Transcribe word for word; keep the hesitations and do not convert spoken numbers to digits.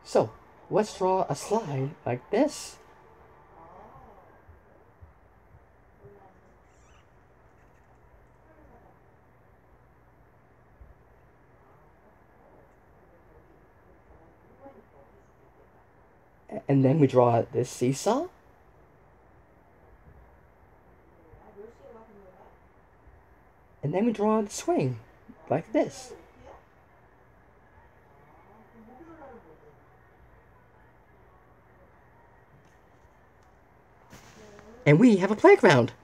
So, let's draw a slide like this. And then we draw this seesaw. And then we draw the swing, like this. And we have a playground.